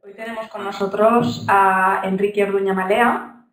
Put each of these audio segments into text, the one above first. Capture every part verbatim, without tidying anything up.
Hoy tenemos con nosotros a Enrique Orduña Malea.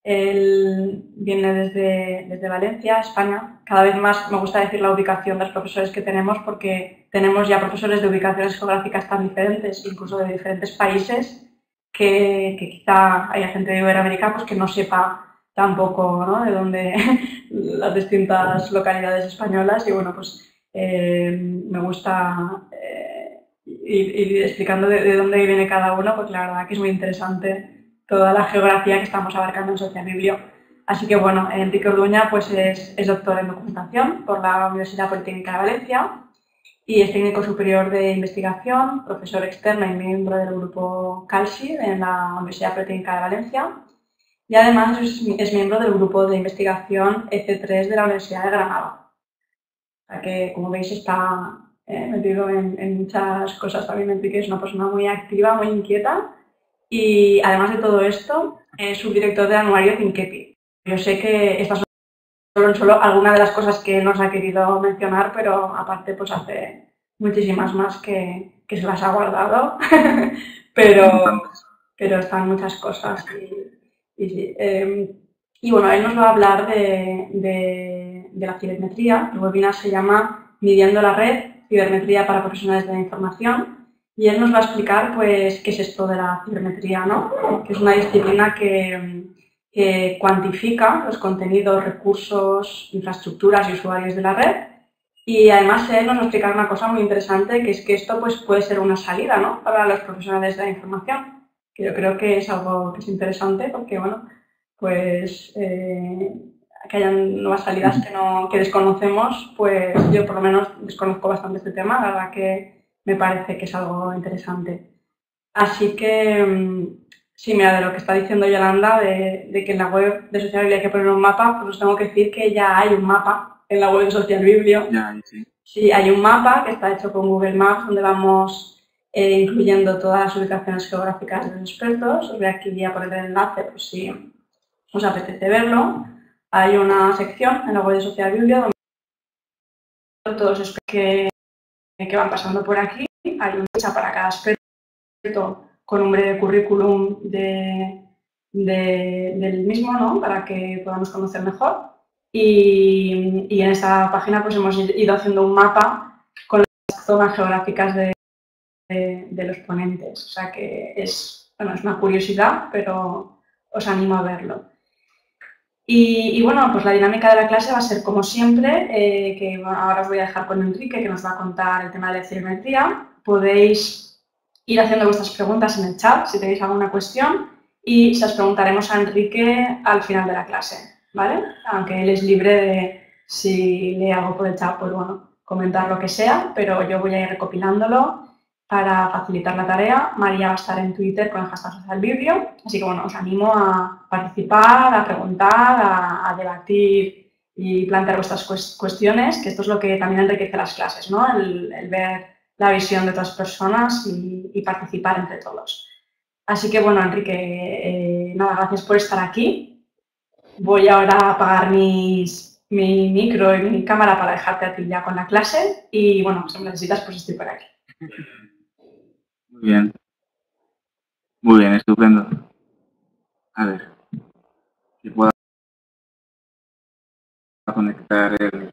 Él viene desde, desde Valencia, España. Cada vez más me gusta decir la ubicación de los profesores que tenemos porque tenemos ya profesores de ubicaciones geográficas tan diferentes, incluso de diferentes países, que, que quizá haya gente de Iberoamérica pues, que no sepa tampoco, ¿no?, de dónde las distintas localidades españolas. Y bueno, pues eh, me gusta eh, ir, ir explicando de, de dónde viene cada uno, porque la verdad que es muy interesante toda la geografía que estamos abarcando en Social Biblio. Así que bueno, Enrique Orduña pues es, es doctor en documentación por la Universidad Politécnica de Valencia y es técnico superior de investigación, profesor externo y miembro del grupo CALSI en la Universidad Politécnica de Valencia. Y además es, es miembro del grupo de investigación E C tres de la Universidad de Granada. O sea que, como veis, está eh, metido en, en muchas cosas también. Enrique es una persona muy activa, muy inquieta y, además de todo esto, es subdirector del anuario Thinkepi. Yo sé que estas son solo, solo algunas de las cosas que nos ha querido mencionar, pero aparte pues hace muchísimas más que, que se las ha guardado, pero, pero están muchas cosas. Y, y, eh, y bueno, él nos va a hablar de, de, de la cibermetría. El webinar se llama Midiendo la red, cibermetría para profesionales de la información. Y él nos va a explicar pues qué es esto de la cibermetría, ¿no? Que es una disciplina que, que cuantifica los contenidos, recursos, infraestructuras y usuarios de la red. Y además él nos va a explicar una cosa muy interesante, que es que esto pues, puede ser una salida, ¿no?, para los profesionales de la información. Que yo creo que es algo que es interesante porque, bueno, pues eh, que hayan nuevas salidas que, no, que desconocemos, pues yo por lo menos desconozco bastante este tema, la verdad que me parece que es algo interesante. Así que, sí, mira, de lo que está diciendo Yolanda, de, de que en la web de Social Biblio hay que poner un mapa, pues os tengo que decir que ya hay un mapa en la web de Social Biblio. Ya, sí. Sí, hay un mapa que está hecho con Google Maps, donde vamos eh, incluyendo todas las ubicaciones geográficas de los expertos. Os voy aquí a poner el enlace por si os apetece verlo. Hay una sección en la web de Social Biblio donde todos los expertos que, que van pasando por aquí. Hay una ficha para cada experto con un breve currículum de, de, del mismo, ¿no?, para que podamos conocer mejor. Y, y en esta página pues hemos ido haciendo un mapa con las zonas geográficas de, de, de los ponentes. O sea que es, bueno, es una curiosidad, pero os animo a verlo. Y, y bueno, pues la dinámica de la clase va a ser como siempre, eh, que bueno, ahora os voy a dejar con Enrique, que nos va a contar el tema de la cibermetría. Podéis ir haciendo vuestras preguntas en el chat si tenéis alguna cuestión y se las preguntaremos a Enrique al final de la clase, ¿vale? Aunque él es libre de, si lee algo por el chat, pues bueno, comentar lo que sea, pero yo voy a ir recopilándolo para facilitar la tarea. María va a estar en Twitter con el hashtag SocialBiblio, así que bueno, os animo a participar, a preguntar, a, a debatir y plantear vuestras cuestiones, que esto es lo que también enriquece las clases, ¿no? El, el ver la visión de otras personas y, y participar entre todos. Así que bueno, Enrique, eh, nada, gracias por estar aquí. Voy ahora a apagar mis, mi micro y mi cámara para dejarte a ti ya con la clase y bueno, si me necesitas pues estoy por aquí. Muy bien. Muy bien, estupendo. A ver, si puedo conectar el...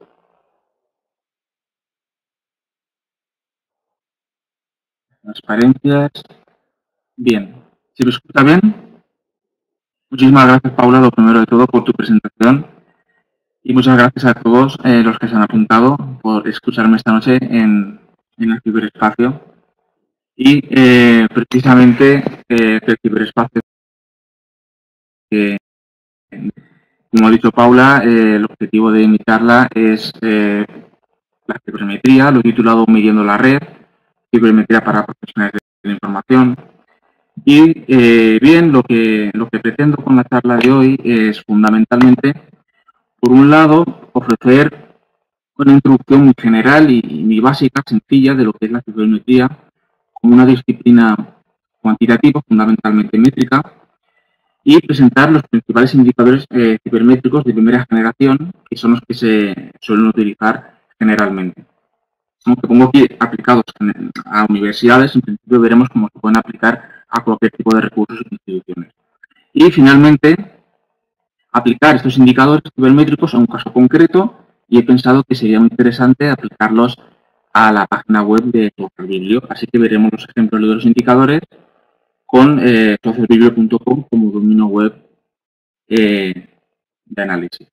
transparencias. Bien. ¿Se me escucha bien? Muchísimas gracias, Paula, lo primero de todo, por tu presentación. Y muchas gracias a todos eh, los que se han apuntado por escucharme esta noche en, en el ciberespacio. Y eh, precisamente eh, el ciberespacio, que, como ha dicho Paula, eh, el objetivo de invitarla es eh, la cibermetría, lo he titulado Midiendo la red, cibermetría para profesionales de la información. Y eh, bien, lo que, lo que pretendo con la charla de hoy es fundamentalmente, por un lado, ofrecer una introducción muy general y, y muy básica, sencilla, de lo que es la cibermetría como una disciplina cuantitativa, fundamentalmente métrica, y presentar los principales indicadores eh, cibermétricos de primera generación, que son los que se suelen utilizar generalmente. Como que pongo aquí aplicados a universidades, en principio veremos cómo se pueden aplicar a cualquier tipo de recursos e instituciones. Y finalmente, aplicar estos indicadores cibermétricos a un caso concreto, y he pensado que sería muy interesante aplicarlos a la página web de SoftwareBiblio. Así que veremos los ejemplos de los indicadores con eh, softwarebiblio punto com como dominio web eh, de análisis.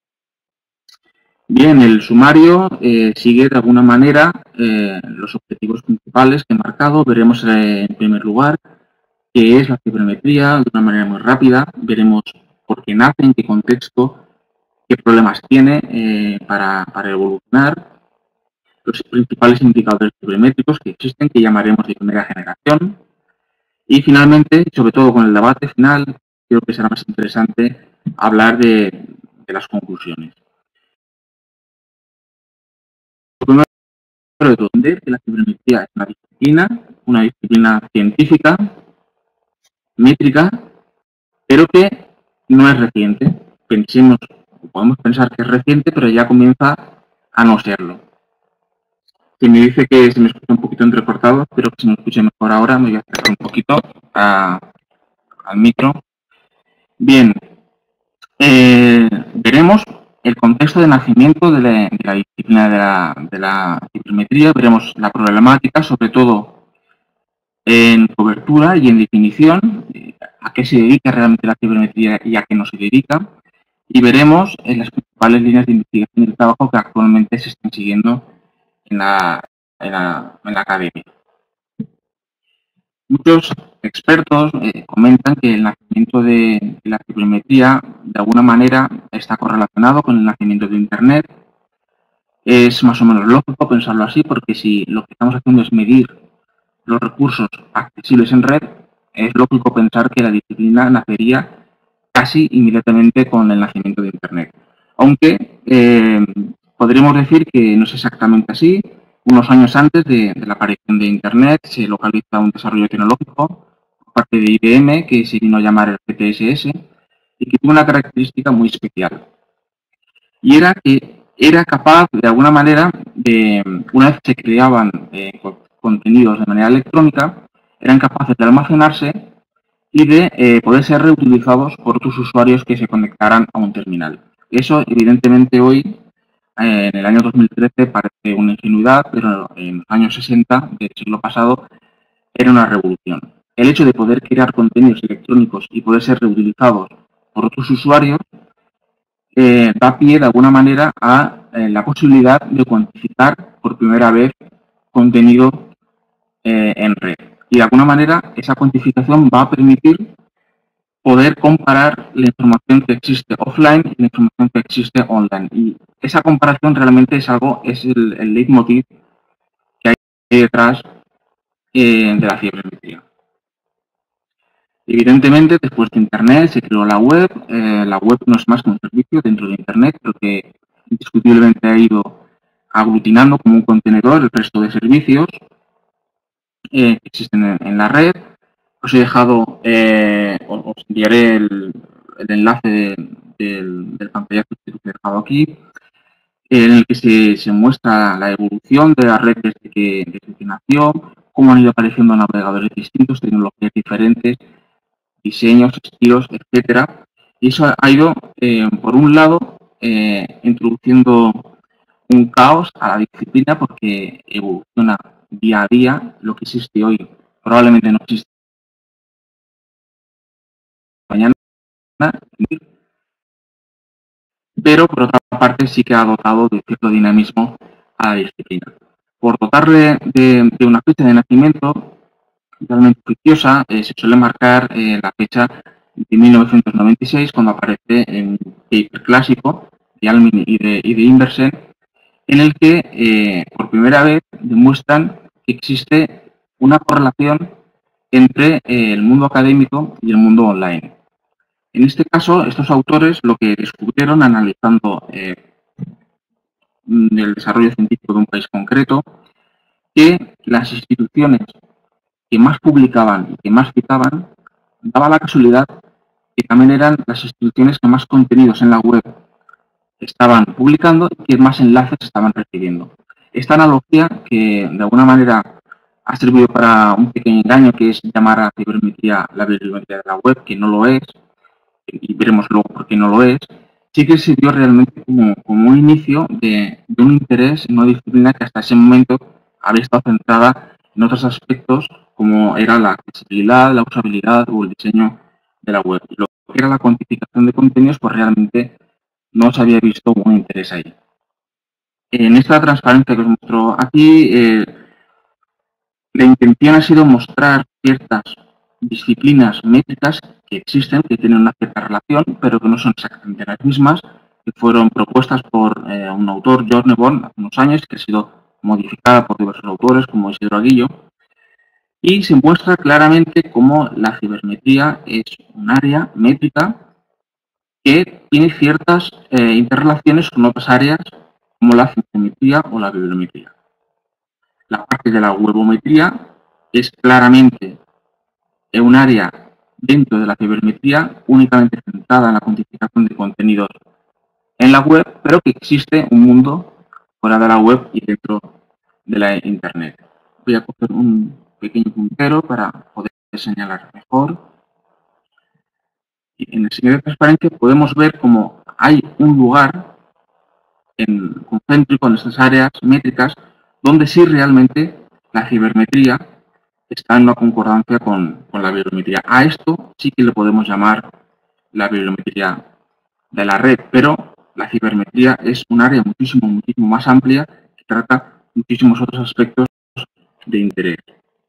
Bien, el sumario eh, sigue de alguna manera eh, los objetivos principales que he marcado. Veremos eh, en primer lugar qué es la cibermetría de una manera muy rápida. Veremos por qué nace, en qué contexto, qué problemas tiene eh, para, para evolucionar, los principales indicadores cibermétricos que existen, que llamaremos de primera generación. Y finalmente, sobre todo con el debate final, creo que será más interesante hablar de, de las conclusiones. Primero de todo, entender que la cibermetría es una disciplina, una disciplina científica, métrica, pero que no es reciente. Pensemos, podemos pensar que es reciente, pero ya comienza a no serlo. Si me dice que se me escucha un poquito entrecortado, espero que se me escuche mejor ahora. Me voy a acercar un poquito a, al micro. Bien, eh, veremos el contexto de nacimiento de la, de la disciplina de la, de la cibermetría. Veremos la problemática, sobre todo en cobertura y en definición, eh, a qué se dedica realmente la cibermetría y a qué no se dedica. Y veremos en las principales líneas de investigación y de trabajo que actualmente se están siguiendo en la, en la, en la academia. Muchos expertos eh, comentan que el nacimiento de, de la cibermetría de alguna manera está correlacionado con el nacimiento de Internet. Es más o menos lógico pensarlo así, porque si lo que estamos haciendo es medir los recursos accesibles en red, es lógico pensar que la disciplina nacería casi inmediatamente con el nacimiento de Internet. Aunque eh, podríamos decir que no es exactamente así. Unos años antes de, de la aparición de Internet se localiza un desarrollo tecnológico por parte de I B M que se vino a llamar el G T S S y que tuvo una característica muy especial. Y era que era capaz, de alguna manera, de, una vez se creaban eh, contenidos de manera electrónica, eran capaces de almacenarse y de eh, poder ser reutilizados por otros usuarios que se conectaran a un terminal. Eso, evidentemente, hoy, eh, en el año dos mil trece, parece una ingenuidad, pero en los años sesenta del siglo pasado era una revolución. El hecho de poder crear contenidos electrónicos y poder ser reutilizados por otros usuarios eh, da pie, de alguna manera, a eh, la posibilidad de cuantificar por primera vez contenido eh, en red. Y de alguna manera esa cuantificación va a permitir poder comparar la información que existe offline y la información que existe online. Y esa comparación realmente es algo, es el, el leitmotiv que hay detrás eh, de la cibermetría. Evidentemente, después de Internet se creó la web. Eh, la web no es más que un servicio dentro de Internet, pero que indiscutiblemente ha ido aglutinando como un contenedor el resto de servicios eh, que existen en, en la red. Os he dejado, eh, os enviaré el, el enlace de, del, del pantallazo que os he dejado aquí, en el que se, se muestra la evolución de la red desde que, desde que nació, cómo han ido apareciendo navegadores distintos, tecnologías diferentes, diseños, estilos, etcétera. Y eso ha ido, eh, por un lado, eh, introduciendo un caos a la disciplina porque evoluciona día a día. Lo que existe hoy probablemente no existe mañana, pero por otra parte sí que ha dotado de cierto dinamismo a la disciplina. Por dotarle de, de una fecha de nacimiento realmente oficiosa, eh, se suele marcar eh, la fecha de mil novecientos noventa y seis, cuando aparece en un paper clásico de Almin y de, y de Inversen, en el que eh, por primera vez demuestran que existe una correlación entre eh, el mundo académico y el mundo online. En este caso, estos autores lo que descubrieron analizando eh, el desarrollo científico de un país concreto, que las instituciones que más publicaban y que más citaban, daba la casualidad que también eran las instituciones que más contenidos en la web estaban publicando y que más enlaces estaban recibiendo. Esta analogía, que de alguna manera ha servido para un pequeño engaño, que es llamar a la cibermetría la bibliometría de la web, que no lo es, y veremos luego por qué no lo es. Sí que sirvió realmente como, como un inicio de, de un interés en una disciplina que hasta ese momento había estado centrada en otros aspectos, como era la accesibilidad, la usabilidad o el diseño de la web. Lo que era la cuantificación de contenidos, pues realmente no se había visto un interés ahí. En esta transparencia que os muestro aquí, eh, la intención ha sido mostrar ciertas disciplinas métricas que existen, que tienen una cierta relación, pero que no son exactamente las mismas, que fueron propuestas por eh, un autor, George Neborn, hace unos años, que ha sido modificada por diversos autores, como Isidro Aguillo, y se muestra claramente cómo la cibermetría es un área métrica que tiene ciertas eh, interrelaciones con otras áreas, como la cienciometría o la bibliometría. La parte de la webometría es claramente un área dentro de la cibermetría únicamente centrada en la cuantificación de contenidos en la web, pero que existe un mundo fuera de la web y dentro de la internet. Voy a coger un pequeño puntero para poder señalar mejor. Y en el siguiente de transparencia podemos ver cómo hay un lugar en, concéntrico en estas áreas métricas donde sí realmente la cibermetría está en una concordancia con, con la bibliometría. A esto sí que le podemos llamar la bibliometría de la red, pero la cibermetría es un área muchísimo, muchísimo más amplia que trata muchísimos otros aspectos de interés.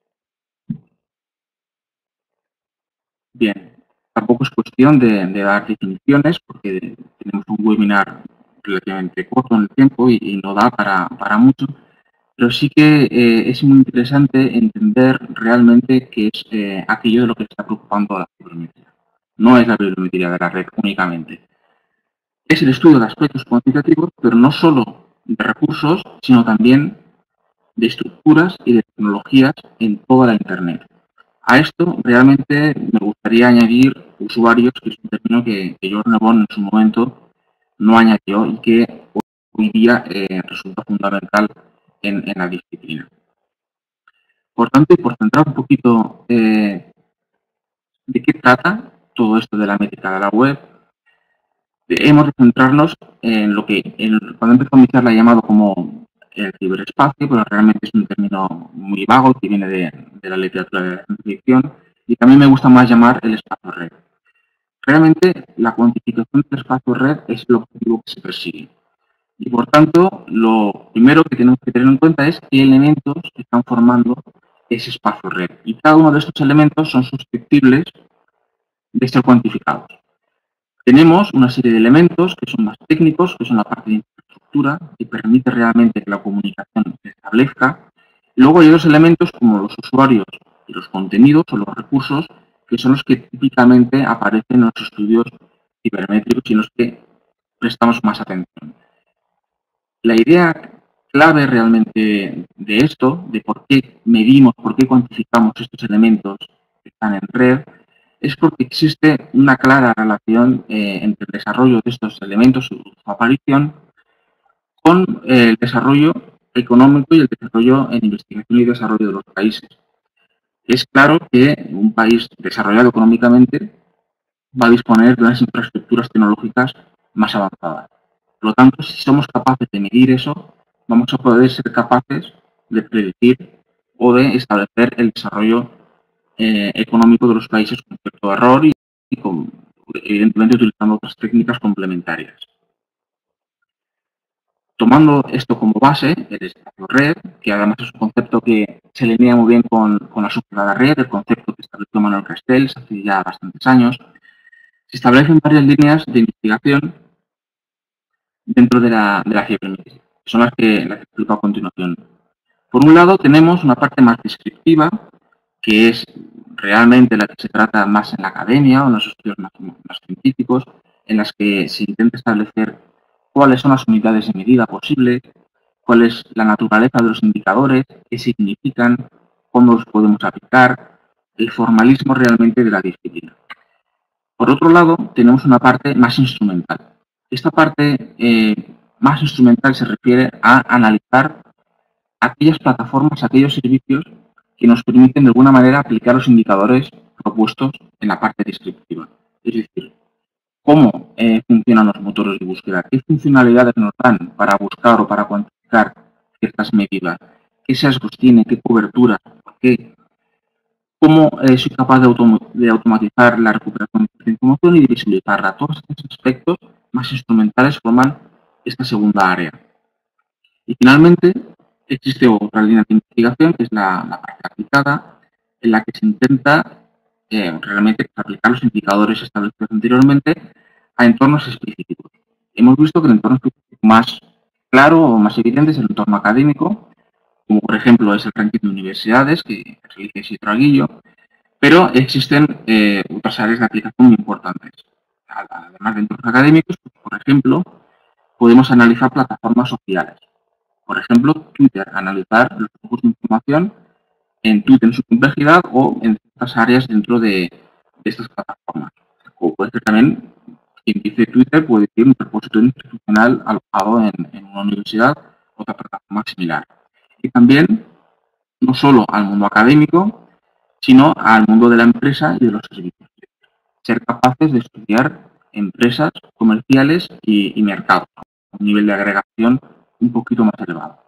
Bien, tampoco es cuestión de, de dar definiciones porque tenemos un webinar relativamente corto en el tiempo y, y no da para, para mucho. Pero sí que eh, es muy interesante entender realmente qué es eh, aquello de lo que está preocupando a la cibermetría. No es la bibliometría de la red únicamente. Es el estudio de aspectos cuantitativos, pero no solo de recursos, sino también de estructuras y de tecnologías en toda la Internet. A esto realmente me gustaría añadir usuarios, que es un término que, que George Neborn en su momento no añadió y que hoy día eh, resulta fundamental En, en la disciplina. Por tanto, y por centrar un poquito eh, de qué trata todo esto de la métrica de la web, eh, hemos de centrarnos en lo que en, cuando empezó a iniciar la llamado como el ciberespacio, pero realmente es un término muy vago que viene de, de la literatura de la ciencia ficción y también me gusta más llamar el espacio red. Realmente la cuantificación del espacio red es el objetivo que se persigue. Y por tanto, lo primero que tenemos que tener en cuenta es qué elementos están formando ese espacio red. Y cada uno de estos elementos son susceptibles de ser cuantificados. Tenemos una serie de elementos que son más técnicos, que son la parte de infraestructura, que permite realmente que la comunicación se establezca. Luego hay dos elementos como los usuarios y los contenidos o los recursos, que son los que típicamente aparecen en los estudios cibermétricos y en los que prestamos más atención. La idea clave realmente de esto, de por qué medimos, por qué cuantificamos estos elementos que están en red, es porque existe una clara relación eh, entre el desarrollo de estos elementos, su aparición, con eh, el desarrollo económico y el desarrollo en investigación y desarrollo de los países. Es claro que un país desarrollado económicamente va a disponer de unas infraestructuras tecnológicas más avanzadas. Por lo tanto, si somos capaces de medir eso, vamos a poder ser capaces de predecir o de establecer el desarrollo eh, económico de los países con cierto error y, y con, evidentemente utilizando otras técnicas complementarias. Tomando esto como base, el espacio red, que además es un concepto que se alinea muy bien con, con la superada red, el concepto que estableció Manuel Castells hace ya bastantes años, se establecen varias líneas de investigación dentro de la, de la cibermetría, que son las que, las que explico a continuación. Por un lado, tenemos una parte más descriptiva, que es realmente la que se trata más en la academia o en los estudios más, más científicos, en las que se intenta establecer cuáles son las unidades de medida posibles, cuál es la naturaleza de los indicadores, qué significan, cómo los podemos aplicar, el formalismo realmente de la disciplina. Por otro lado, tenemos una parte más instrumental. Esta parte eh, más instrumental se refiere a analizar aquellas plataformas, aquellos servicios que nos permiten de alguna manera aplicar los indicadores propuestos en la parte descriptiva. Es decir, cómo eh, funcionan los motores de búsqueda, qué funcionalidades nos dan para buscar o para cuantificar ciertas medidas, qué sesgos tiene, qué cobertura, qué, cómo eh, soy capaz de, autom de automatizar la recuperación de información y de visualizarla. Todos estos aspectos más instrumentales forman esta segunda área. Y finalmente, existe otra línea de investigación, que es la, la parte aplicada, en la que se intenta eh, realmente aplicar los indicadores establecidos anteriormente a entornos específicos. Hemos visto que el entorno específico más claro o más evidente es el entorno académico, como por ejemplo es el ranking de universidades, que realiza Isidro Aguillo, pero existen eh, otras áreas de aplicación muy importantes. Además de entornos académicos, pues, por ejemplo, podemos analizar plataformas sociales. Por ejemplo, Twitter, analizar los flujos de información en Twitter en su complejidad o en ciertas áreas dentro de, de estas plataformas. O puede ser también, quien dice Twitter puede decir un repositorio institucional alojado en, en una universidad o otra plataforma similar. Y también, no solo al mundo académico, sino al mundo de la empresa y de los servicios. Ser capaces de estudiar empresas comerciales y, y mercados, a un nivel de agregación un poquito más elevado.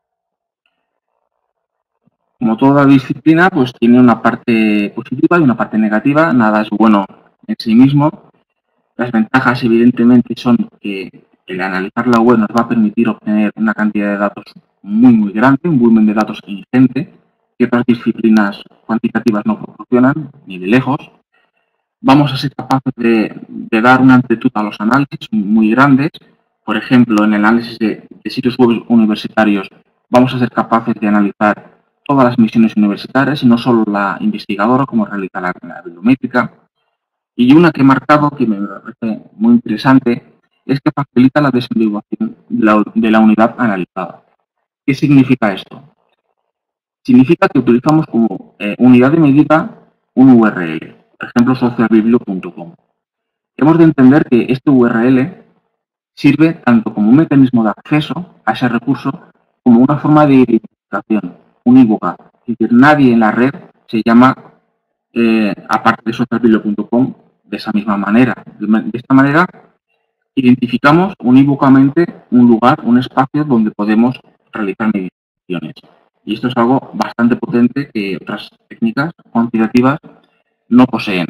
Como toda disciplina, pues tiene una parte positiva y una parte negativa. Nada es bueno en sí mismo. Las ventajas, evidentemente, son que el analizar la web nos va a permitir obtener una cantidad de datos muy, muy grande, un volumen de datos ingente, que otras disciplinas cuantitativas no proporcionan, ni de lejos. Vamos a ser capaces de, de dar una amplitud a los análisis muy grandes. Por ejemplo, en el análisis de, de sitios web universitarios, vamos a ser capaces de analizar todas las misiones universitarias y no solo la investigadora, como realiza la, la bibliométrica. Y una que he marcado, que me parece muy interesante, es que facilita la desambiguación de la, de la unidad analizada. ¿Qué significa esto? Significa que utilizamos como eh, unidad de medida un U R L, por ejemplo, socialbiblio punto com. Hemos de entender que este U R L sirve tanto como un mecanismo de acceso a ese recurso como una forma de identificación unívoca. Es decir, nadie en la red se llama, eh, aparte de socialbiblio punto com, de esa misma manera. De esta manera, identificamos unívocamente un lugar, un espacio donde podemos realizar mediciones. Y esto es algo bastante potente que otras técnicas cuantitativas no poseen.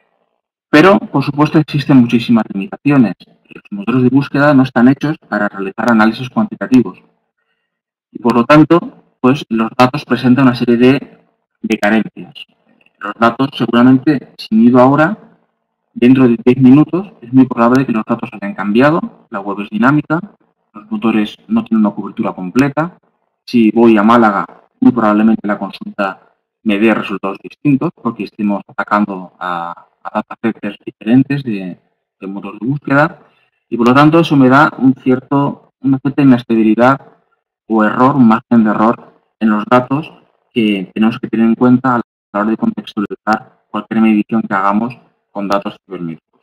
Pero, por supuesto, existen muchísimas limitaciones. Los motores de búsqueda no están hechos para realizar análisis cuantitativos. Y, por lo tanto, pues los datos presentan una serie de, de carencias. Los datos, seguramente, si mido ahora, dentro de diez minutos, es muy probable que los datos hayan cambiado, la web es dinámica, los motores no tienen una cobertura completa. Si voy a Málaga, muy probablemente la consulta me dé resultados distintos, porque estemos atacando a, a datasets diferentes de, de motores de búsqueda, y por lo tanto eso me da un cierto, una cierta inestabilidad o error, un margen de error en los datos que tenemos que tener en cuenta a la hora de contextualizar cualquier medición que hagamos con datos cibernéticos.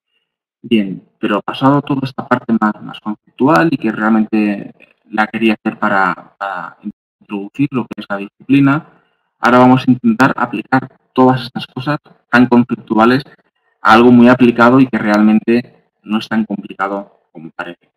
Bien, pero pasado toda esta parte más, más conceptual y que realmente la quería hacer para, para introducir lo que es la disciplina, ahora vamos a intentar aplicar todas estas cosas tan conceptuales a algo muy aplicado y que realmente no es tan complicado como parece.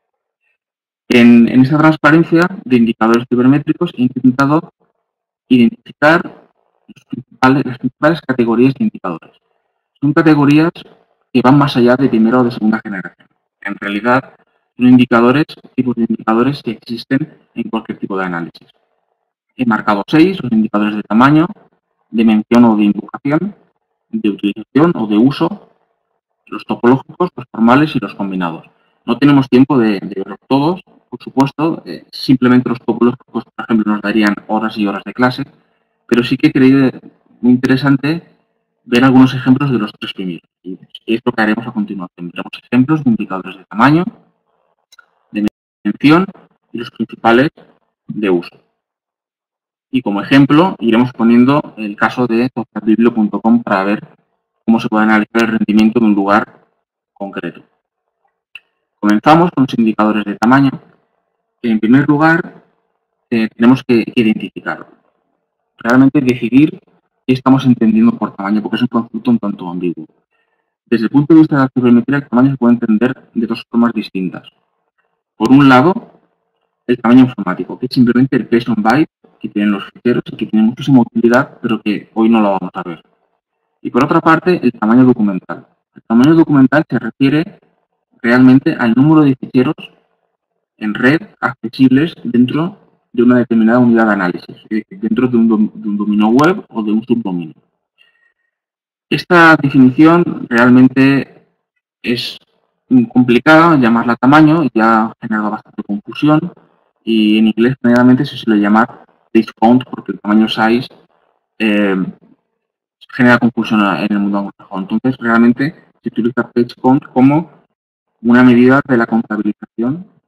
En, en esta transparencia de indicadores cibermétricos he intentado identificar los principales, las principales categorías de indicadores. Son categorías que van más allá de primera o de segunda generación. En realidad, son indicadores, tipos de indicadores que existen en cualquier tipo de análisis. He marcado seis, los indicadores de tamaño, de mención o de invocación, de utilización o de uso, los topológicos, los formales y los combinados. No tenemos tiempo de, de verlos todos, por supuesto, eh, simplemente los topológicos, por ejemplo, nos darían horas y horas de clase, pero sí que he creído muy interesante ver algunos ejemplos de los tres primeros. Y es lo que haremos a continuación. Veremos ejemplos de indicadores de tamaño, de mención y los principales de uso. Y como ejemplo, iremos poniendo el caso de socialbiblio punto com para ver cómo se puede analizar el rendimiento de un lugar concreto. Comenzamos con los indicadores de tamaño. En primer lugar, eh, tenemos que identificarlo. realmente decidir qué estamos entendiendo por tamaño, porque es un concepto un tanto ambiguo. Desde el punto de vista de la cibermetría, el tamaño se puede entender de dos formas distintas. Por un lado, el tamaño informático, que es simplemente el peso en byte que tienen los ficheros y que tiene muchísima utilidad, pero que hoy no lo vamos a ver. Y por otra parte, el tamaño documental. El tamaño documental se refiere realmente al número de ficheros en red accesibles dentro de una determinada unidad de análisis, dentro de un, de un dominio web o de un subdominio. Esta definición realmente es complicada, llamarla tamaño, ya ha generado bastante confusión, y en inglés generalmente se suele llamar page count porque el tamaño size eh, genera confusión en el mundo anglosajón. Entonces realmente se utiliza page count como una medida de la contabilización